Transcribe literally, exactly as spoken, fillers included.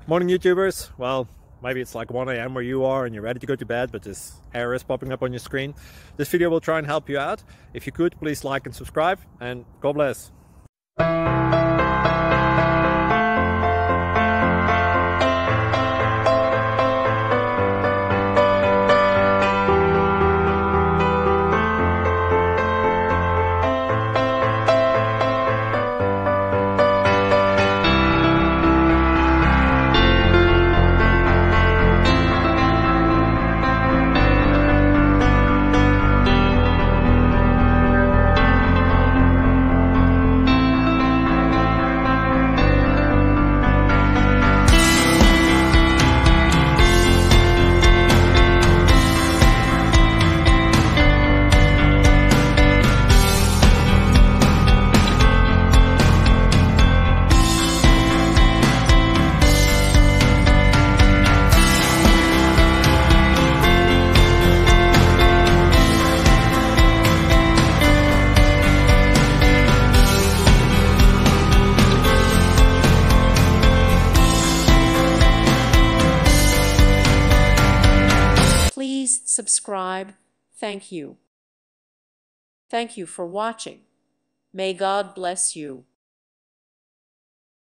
Morning YouTubers. Well, maybe it's like one A M where you are and you're ready to go to bed, but this error is popping up on your screen. This video will try and help you out. If you could, please like and subscribe, and God bless. Please subscribe. Thank you. Thank you for watching. May God bless you.